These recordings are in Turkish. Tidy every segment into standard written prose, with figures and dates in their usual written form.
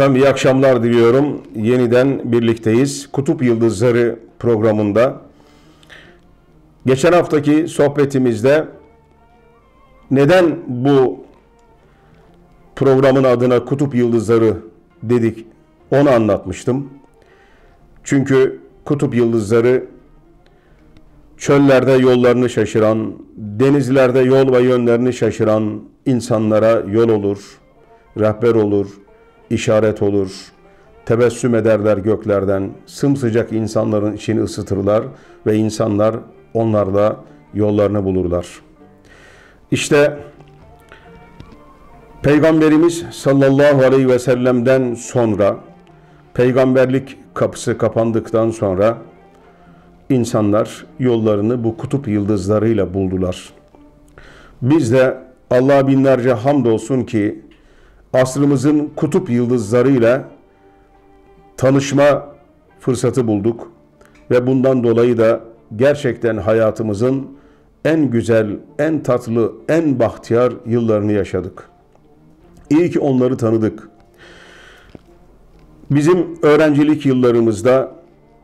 Efendim iyi akşamlar diliyorum. Yeniden birlikteyiz. Kutup Yıldızları programında. Geçen haftaki sohbetimizde neden bu programın adına Kutup Yıldızları dedik onu anlatmıştım. Çünkü kutup yıldızları çöllerde yollarını şaşıran, denizlerde yol ve yönlerini şaşıran insanlara yol olur, rehber olur, işaret olur, tebessüm ederler göklerden, sımsıcak insanların içini ısıtırlar ve insanlar onlarla yollarını bulurlar. İşte Peygamberimiz sallallahu aleyhi ve sellem'den sonra, peygamberlik kapısı kapandıktan sonra insanlar yollarını bu kutup yıldızlarıyla buldular. Biz de Allah'a binlerce hamdolsun ki asrımızın kutup yıldızlarıyla tanışma fırsatı bulduk ve bundan dolayı da gerçekten hayatımızın en güzel, en tatlı, en bahtiyar yıllarını yaşadık. İyi ki onları tanıdık. Bizim öğrencilik yıllarımızda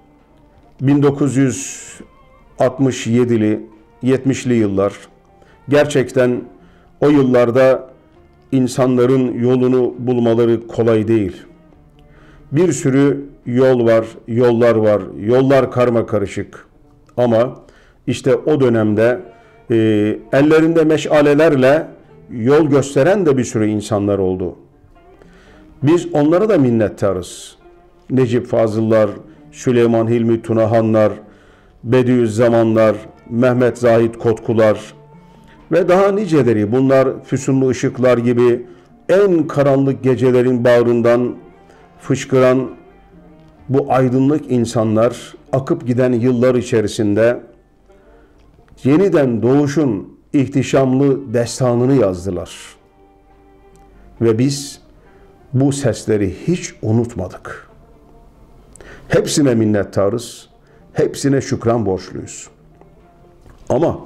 1967'li, 70'li yıllar gerçekten o yıllarda insanların yolunu bulmaları kolay değil. Bir sürü yol var, yollar var, yollar karmakarışık. Ama işte o dönemde ellerinde meşalelerle yol gösteren de bir sürü insanlar oldu. Biz onlara da minnettarız. Necip Fazıllar, Süleyman Hilmi Tunahanlar, Bediüzzamanlar, Mehmet Zahit Kotkular ve daha niceleri. Bunlar füsunlu ışıklar gibi en karanlık gecelerin bağrından fışkıran bu aydınlık insanlar akıp giden yıllar içerisinde yeniden doğuşun ihtişamlı destanını yazdılar. Ve biz bu sesleri hiç unutmadık. Hepsine minnettarız, hepsine şükran borçluyuz. Ama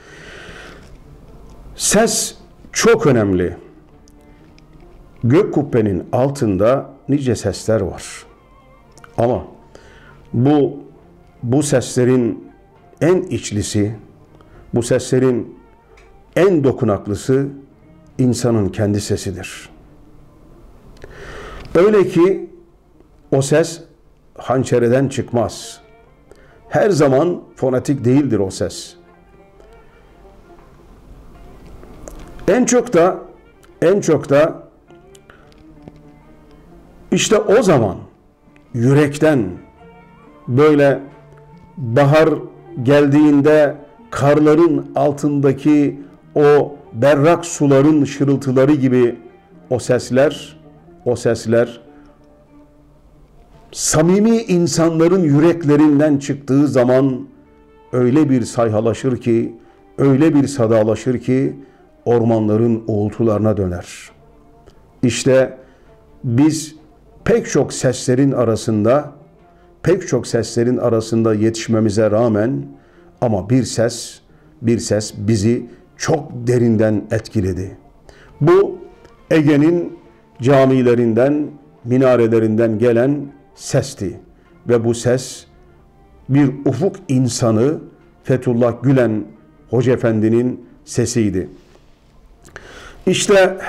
ses çok önemli. Gök kubbenin altında nice sesler var. Ama bu seslerin en içlisi, bu seslerin en dokunaklısı insanın kendi sesidir. Öyle ki o ses hançereden çıkmaz. Her zaman fonetik değildir o ses. En çok da işte o zaman yürekten böyle bahar geldiğinde karların altındaki o berrak suların şırıltıları gibi o sesler samimi insanların yüreklerinden çıktığı zaman öyle bir sayhalaşır ki, öyle bir sadalaşır ki ormanların uğultularına döner. İşte biz pek çok seslerin arasında yetişmemize rağmen ama bir ses bizi çok derinden etkiledi. Bu Ege'nin camilerinden, minarelerinden gelen sesti ve bu ses bir ufuk insanı Fethullah Gülen Hoca Efendi'nin sesiydi. İşte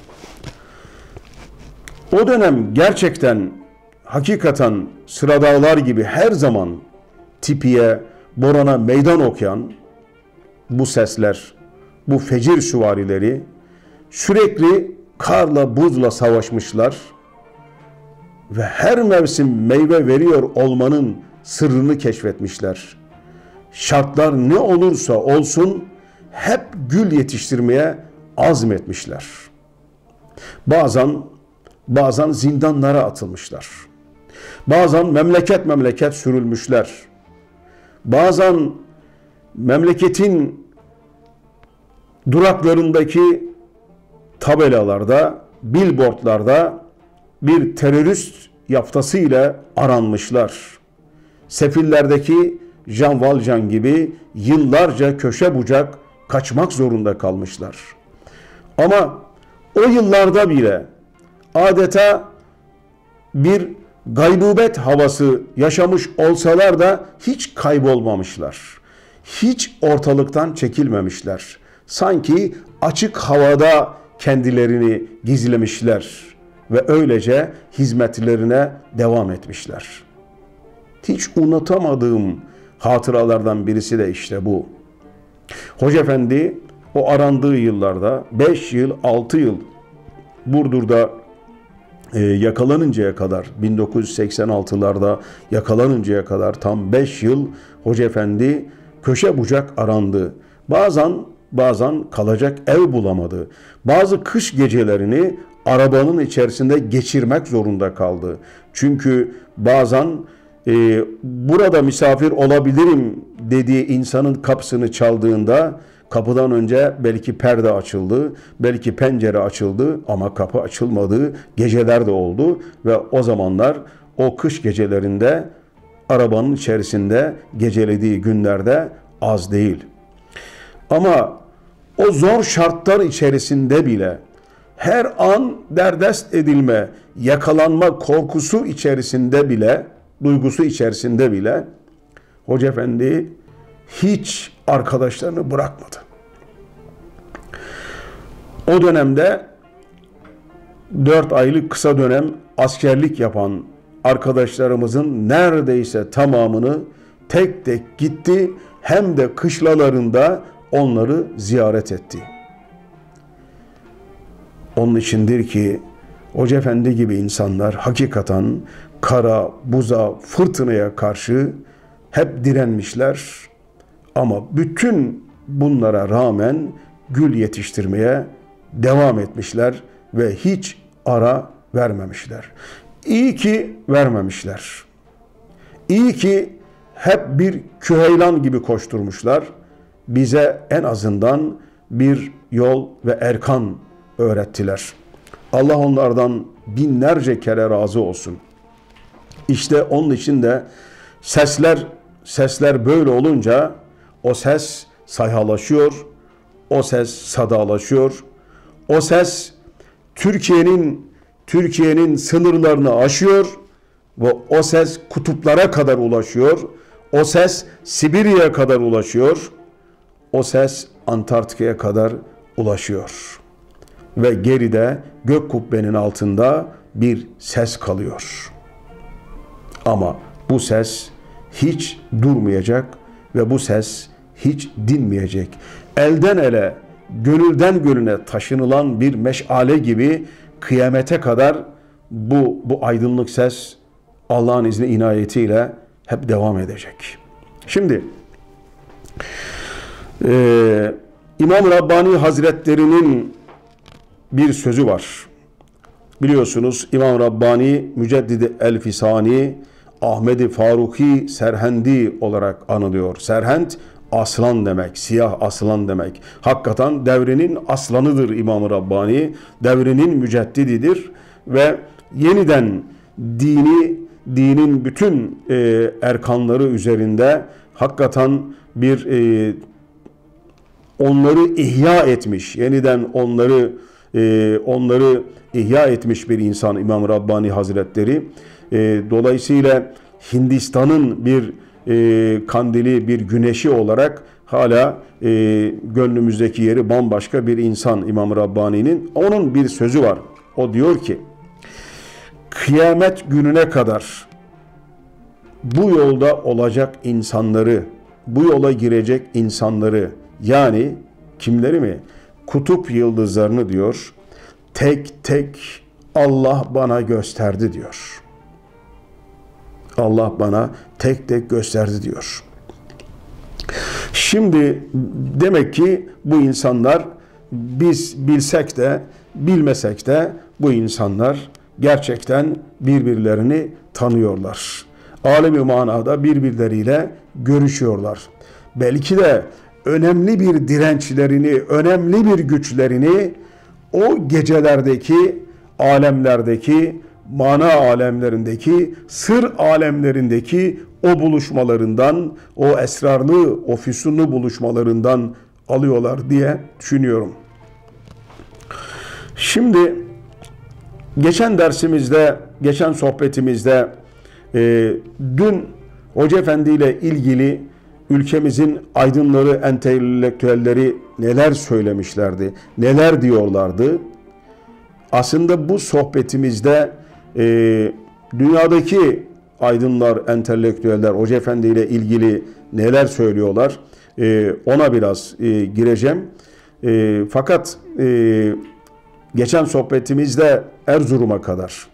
o dönem gerçekten hakikaten Sıradağlar gibi her zaman tipiye, Boran'a meydan okuyan bu sesler, bu fecir süvarileri sürekli karla buzla savaşmışlar ve her mevsim meyve veriyor olmanın sırrını keşfetmişler. Şartlar ne olursa olsun hep gül yetiştirmeye azmetmişler. Bazen zindanlara atılmışlar. Bazen memleket sürülmüşler. Bazen memleketin duraklarındaki tabelalarda, billboardlarda bir terörist yaftası ile aranmışlar. Sefillerdeki Jean Valjean gibi yıllarca köşe bucak kaçmak zorunda kalmışlar. Ama o yıllarda bile adeta bir gaybubet havası yaşamış olsalar da hiç kaybolmamışlar. Hiç ortalıktan çekilmemişler. Sanki açık havada kendilerini gizlemişler ve öylece hizmetlerine devam etmişler. Hiç unutamadığım hatıralardan birisi de işte bu. Hoca Efendi o arandığı yıllarda 5 yıl, 6 yıl Burdur'da yakalanıncaya kadar, 1986'larda yakalanıncaya kadar tam 5 yıl Hoca Efendi köşe bucak arandı. Bazen kalacak ev bulamadı. Bazı kış gecelerini arabanın içerisinde geçirmek zorunda kaldı. Çünkü bazen burada misafir olabilirim dediği insanın kapısını çaldığında kapıdan önce belki perde açıldı, belki pencere açıldı ama kapı açılmadığı geceler de oldu ve o zamanlar o kış gecelerinde arabanın içerisinde gecelediği günlerde az değil. Ama o zor şartlar içerisinde bile her an derdest edilme, yakalanma korkusu içerisinde bile, duygusu içerisinde bile Hoca Efendi hiç arkadaşlarını bırakmadı. O dönemde 4 aylık kısa dönem askerlik yapan arkadaşlarımızın neredeyse tamamını tek tek gitti, hem de kışlalarında onları ziyaret etti. Onun içindir ki Hoca Efendi gibi insanlar hakikaten kara, buza, fırtınaya karşı hep direnmişler. Ama bütün bunlara rağmen gül yetiştirmeye devam etmişler ve hiç ara vermemişler. İyi ki vermemişler. İyi ki hep bir küheylan gibi koşturmuşlar. Bize en azından bir yol ve erkan öğrettiler. Allah onlardan binlerce kere razı olsun. İşte onun için de sesler böyle olunca o ses sayhalaşıyor, o ses sadalaşıyor, o ses Türkiye'nin sınırlarını aşıyor ve o ses kutuplara kadar ulaşıyor, o ses Sibirya'ya kadar ulaşıyor, o ses Antarktika'ya kadar ulaşıyor. Ve geride gök kubbenin altında bir ses kalıyor. Ama bu ses hiç durmayacak ve bu ses hiç dinmeyecek. Elden ele, gönülden gönüle taşınılan bir meşale gibi kıyamete kadar bu aydınlık ses Allah'ın izni inayetiyle hep devam edecek. Şimdi İmam Rabbani Hazretleri'nin bir sözü var. Biliyorsunuz İmam Rabbani Müceddidi El-Fisani Ahmed-i Faruki Serhendi olarak anılıyor. Serhend aslan demek, siyah aslan demek. Hakikaten devrinin aslanıdır İmam Rabbani. Devrinin müceddididir ve yeniden dinin bütün erkanları üzerinde hakikaten bir onları ihya etmiş, yeniden onları ihya etmiş bir insan İmam Rabbani Hazretleri. Dolayısıyla Hindistan'ın bir kandili, bir güneşi olarak hala gönlümüzdeki yeri bambaşka bir insan İmam Rabbani'nin. Onun bir sözü var. O diyor ki, kıyamet gününe kadar bu yolda olacak insanları, bu yola girecek insanları, yani kimleri mi? Kutup yıldızlarını diyor, tek tek Allah bana gösterdi diyor. Allah bana tek tek gösterdi diyor. Şimdi demek ki bu insanlar, biz bilsek de bilmesek de bu insanlar gerçekten birbirlerini tanıyorlar. Alemi manada birbirleriyle görüşüyorlar. Belki de önemli bir dirençlerini, önemli bir güçlerini o gecelerdeki, alemlerdeki, mana alemlerindeki, sır alemlerindeki o buluşmalarından, o esrarlı, o füsunlu buluşmalarından alıyorlar diye düşünüyorum. Şimdi Geçen dersimizde, geçen sohbetimizde dün Hoca Efendi ile ilgili ülkemizin aydınları, entelektüelleri neler söylemişlerdi, neler diyorlardı. Aslında bu sohbetimizde dünyadaki aydınlar, entelektüeller Hoca Efendi ile ilgili neler söylüyorlar, ona biraz gireceğim. Fakat geçen sohbetimizde Erzurum'a kadar,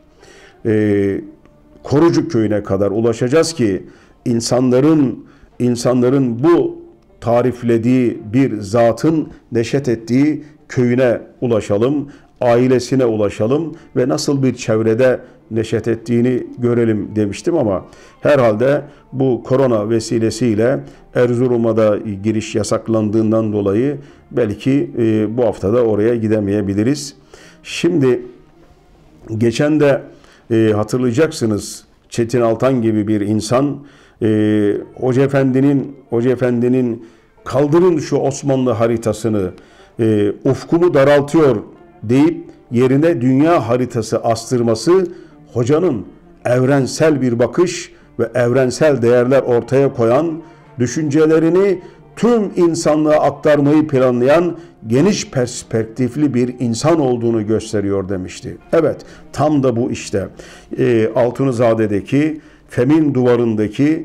Korucuk köyüne kadar ulaşacağız ki insanların bu tariflediği bir zatın neşet ettiği köyüne ulaşalım, ailesine ulaşalım ve nasıl bir çevrede neşet ettiğini görelim demiştim ama herhalde bu korona vesilesiyle Erzurum'a da giriş yasaklandığından dolayı belki bu haftada oraya gidemeyebiliriz. Şimdi geçen de hatırlayacaksınız, Çetin Altan gibi bir insan Hoca Efendi'nin kaldırın şu Osmanlı haritasını, ufkumu daraltıyor deyip yerine dünya haritası astırması, hocanın evrensel bir bakış ve evrensel değerler ortaya koyan, düşüncelerini tüm insanlığa aktarmayı planlayan geniş perspektifli bir insan olduğunu gösteriyor demişti. Evet, tam da bu işte. Altunizade'deki, Femin duvarındaki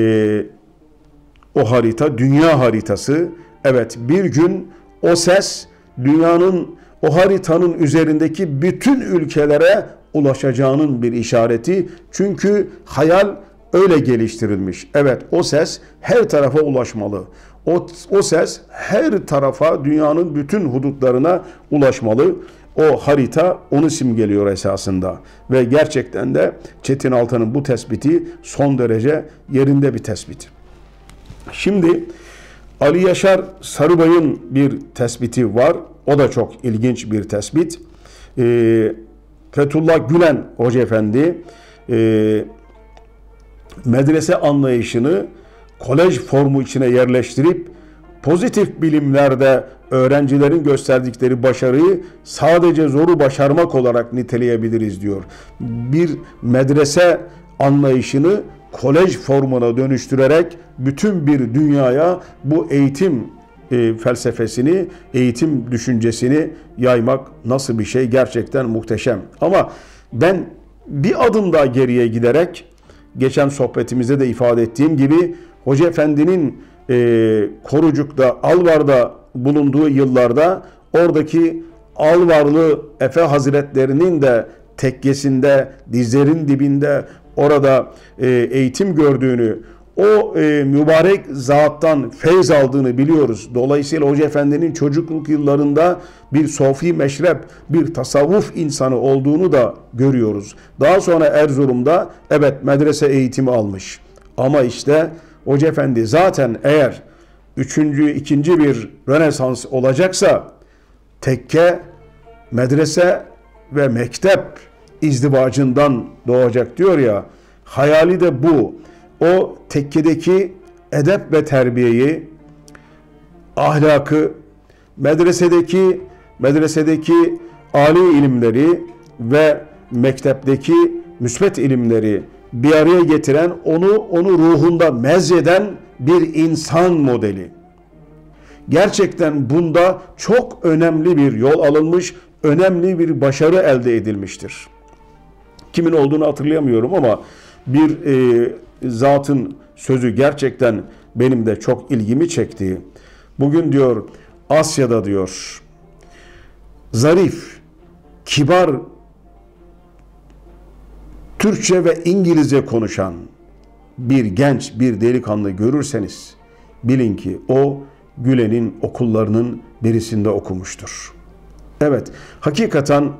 o harita, dünya haritası. Evet, bir gün o ses o haritanın üzerindeki bütün ülkelere ulaşacağının bir işareti. Çünkü hayal öyle geliştirilmiş. Evet, o ses her tarafa ulaşmalı. O ses her tarafa, dünyanın bütün hudutlarına ulaşmalı. O harita onu simgeliyor esasında. Ve gerçekten de Çetin Altan'ın bu tespiti son derece yerinde bir tespit. Şimdi Ali Yaşar Sarıbay'ın bir tespiti var. O da çok ilginç bir tespit. Fethullah Gülen Hoca Efendi medrese anlayışını kolej formu içine yerleştirip pozitif bilimlerde öğrencilerin gösterdikleri başarıyı sadece zoru başarmak olarak niteleyebiliriz diyor. Bir medrese anlayışını kolej formuna dönüştürerek bütün bir dünyaya bu eğitim felsefesini, eğitim düşüncesini yaymak nasıl bir şey, gerçekten muhteşem. Ama ben bir adım daha geriye giderek, geçen sohbetimizde de ifade ettiğim gibi, Hoca Efendi'nin Korucuk'ta, Alvar'da bulunduğu yıllarda oradaki Alvarlı Efe Hazretlerinin de tekkesinde, dizlerin dibinde orada eğitim gördüğünü, o mübarek zattan feyz aldığını biliyoruz. Dolayısıyla Hoca Efendi'nin çocukluk yıllarında bir sofi meşrep, bir tasavvuf insanı olduğunu da görüyoruz. Daha sonra Erzurum'da evet medrese eğitimi almış. Ama işte Hoca Efendi zaten eğer ikinci bir Rönesans olacaksa tekke, medrese ve mektep izdivacından doğacak diyor ya, hayali de bu. O tekkedeki edep ve terbiyeyi, ahlakı, medresedeki âli ilimleri ve mektepteki müsbet ilimleri bir araya getiren, onu ruhunda mezheden bir insan modeli. Gerçekten bunda çok önemli bir yol alınmış, önemli bir başarı elde edilmiştir. Kimin olduğunu hatırlayamıyorum ama bir zatın sözü gerçekten benim de çok ilgimi çekti. Bugün diyor Asya'da diyor zarif, kibar, Türkçe ve İngilizce konuşan bir genç, bir delikanlı görürseniz bilin ki o Gülen'in okullarının birisinde okumuştur. Evet, hakikaten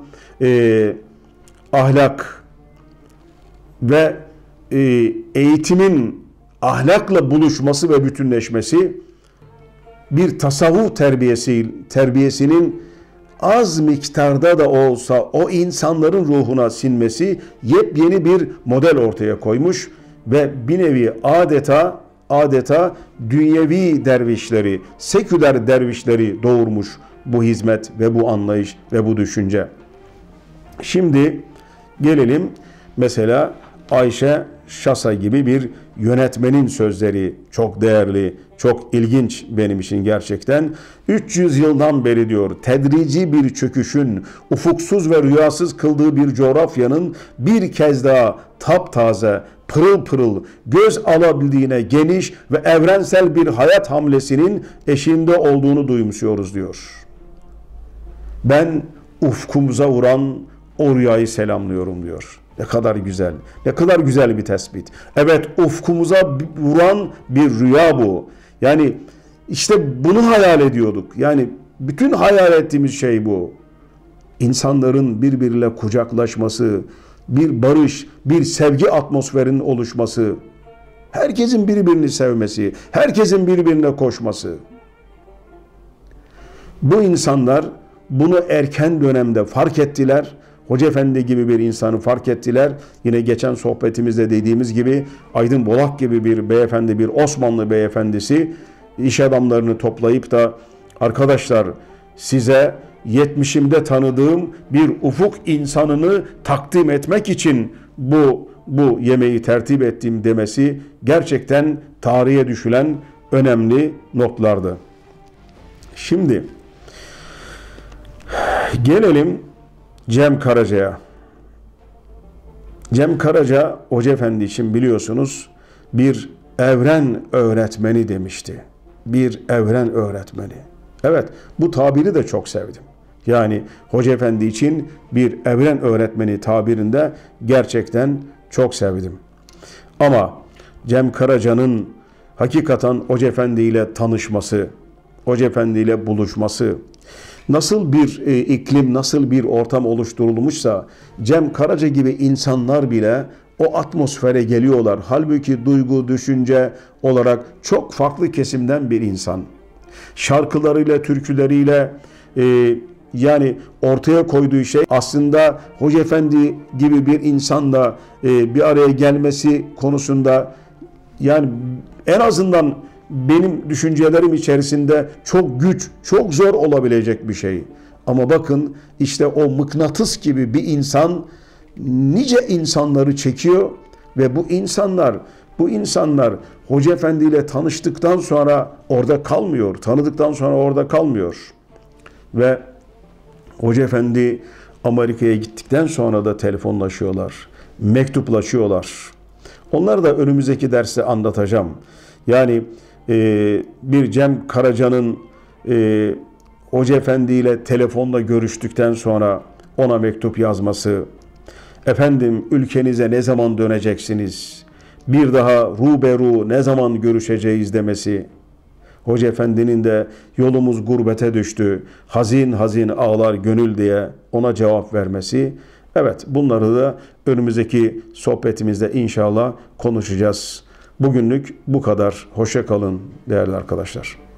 ahlak ve eğitimin ahlakla buluşması ve bütünleşmesi bir tasavvuf terbiyesinin az miktarda da olsa o insanların ruhuna sinmesi yepyeni bir model ortaya koymuş ve bir nevi adeta dünyevi dervişleri, seküler dervişleri doğurmuş bu hizmet ve bu anlayış ve bu düşünce. Şimdi gelelim mesela Ayşe Şasa gibi bir yönetmenin sözleri, çok değerli, çok ilginç benim için gerçekten. 300 yıldan beri diyor, tedrici bir çöküşün, ufuksuz ve rüyasız kıldığı bir coğrafyanın bir kez daha taptaze, pırıl pırıl, göz alabildiğine geniş ve evrensel bir hayat hamlesinin eşiğinde olduğunu duymuşuyoruz diyor. Ben ufkumuza vuran o rüyayı selamlıyorum diyor. Ne kadar güzel, ne kadar güzel bir tespit. Evet, ufkumuza vuran bir rüya bu. Yani işte bunu hayal ediyorduk. Yani bütün hayal ettiğimiz şey bu. İnsanların birbiriyle kucaklaşması, bir barış, bir sevgi atmosferinin oluşması, herkesin birbirini sevmesi, herkesin birbirine koşması. Bu insanlar bunu erken dönemde fark ettiler. Hoca Efendi gibi bir insanı fark ettiler. Yine geçen sohbetimizde dediğimiz gibi Aydın Bolak gibi bir beyefendi, bir Osmanlı beyefendisi iş adamlarını toplayıp da arkadaşlar size 70'imde tanıdığım bir ufuk insanını takdim etmek için bu yemeği tertip ettiğim demesi gerçekten tarihe düşülen önemli notlardı. Şimdi gelelim Cem Karaca'ya. Cem Karaca Hoca Efendi için biliyorsunuz bir evren öğretmeni demişti. Bir evren öğretmeni. Evet, bu tabiri de çok sevdim. Yani Hoca Efendi için bir evren öğretmeni tabirinde gerçekten çok sevdim. Ama Cem Karaca'nın hakikaten Hoca Efendi ile tanışması, Hoca Efendi ile buluşması, nasıl bir iklim, nasıl bir ortam oluşturulmuşsa Cem Karaca gibi insanlar bile o atmosfere geliyorlar. Halbuki duygu, düşünce olarak çok farklı kesimden bir insan. Şarkılarıyla, türküleriyle yani ortaya koyduğu şey aslında Hoca Efendi gibi bir insanla bir araya gelmesi konusunda yani en azından benim düşüncelerim içerisinde çok güç, çok zor olabilecek bir şey. Ama bakın işte o mıknatıs gibi bir insan nice insanları çekiyor ve bu insanlar Hoca Efendi ile tanıştıktan sonra orada kalmıyor, tanıdıktan sonra orada kalmıyor. Ve Hoca Efendi Amerika'ya gittikten sonra da telefonlaşıyorlar, mektuplaşıyorlar. Onları da önümüzdeki derste anlatacağım. Yani bir Cem Karaca'nın Hoca Efendi ile telefonla görüştükten sonra ona mektup yazması, efendim ülkenize ne zaman döneceksiniz, bir daha ruberu ne zaman görüşeceğiz demesi, Hoca Efendi'nin de yolumuz gurbete düştü, hazin hazin ağlar gönül diye ona cevap vermesi, evet bunları da önümüzdeki sohbetimizde inşallah konuşacağız. Bugünlük bu kadar. Hoşça kalın değerli arkadaşlar.